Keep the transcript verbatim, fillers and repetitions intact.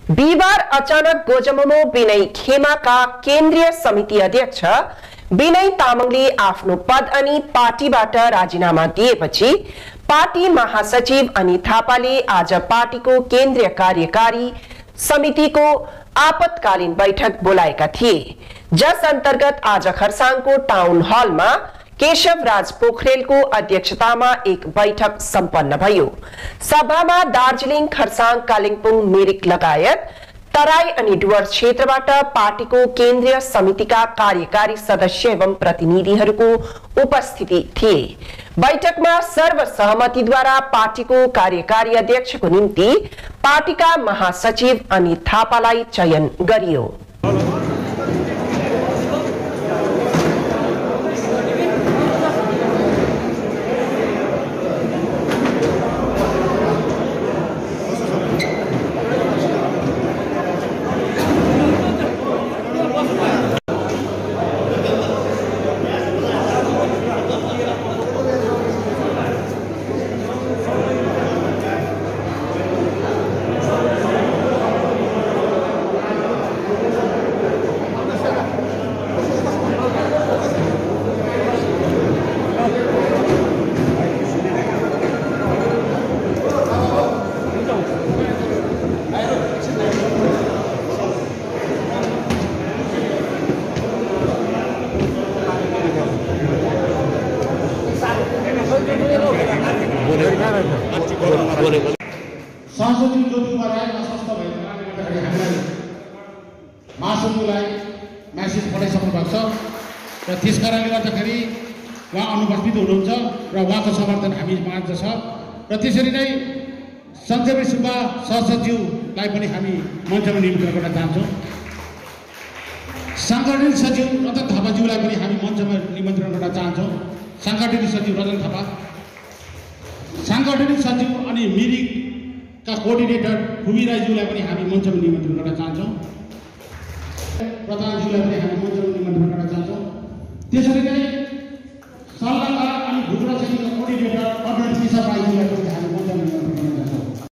बिहिबार अचानक गोजममो विनय खेमाका केन्द्रीय समिति अध्यक्ष विनय तामाङले आफ्नो पद अनि पार्टीबाट राजीनामा दिएपछि पार्टी महासचिव अनित थापाले आज पार्टीको केन्द्रीय कार्यकारी समितिको आपतकालीन बैठक बोलाएका थिए, जस अन्तर्गत आज खरसाङको टाउन हलमा केशव राज पोखरेलको अध्यक्षतामा एक बैठक सम्पन्न भयो। सभामा दार्जिलिङ, खरसाङ, कालिम्पोङ, मिरिक लगायत तराई अनि डुवर्स क्षेत्रबाट पार्टीको केन्द्रीय समितिका कार्यकारी सदस्य एवं प्रतिनिधिहरूको उपस्थिति थिए। बैठकमा सर्वसहमतिद्वारा पार्टीको कार्यकारी अध्यक्षको निम्ति पार्टीका महासचिव अनित थापालाई चयन गरियो। संसदीय ज्योतिबा राई अस्वस्थ भएको कारणले गर्दाखेरि हामीलाई महासचिवलाई म्यासेज पठाइसक्नु भएको छ र त्यस कारणले गर्दाखेरि उहाँ अनुपस्थित हुनुहुन्छ र उहाँको समर्थन हामी माग्दछ र त्यसरी नै सञ्जय सुब्बा सहसचिवलाई पनि हामी मञ्चमा निमन्त्रण गर्न चाहन्छौँ। साङ्गठनिक सचिव रतन थापाज्यूलाई पनि हामी मञ्चमा निमन्त्रण गर्न चाहन्छौँ। साङ्गठनिक सचिव रतन थापा, साङ्गठनिक सचिव अनि मिरिकका कोअर्डिनेटर खुबी राईज्यूलाई पनि हामी मञ्चमा निमन्त्रण गर्न चाहन्छौँ। प्रधानज्यूलाई पनि हामी मञ्चमा निमन्त्रण गर्न चाहन्छौँ। त्यसरी नै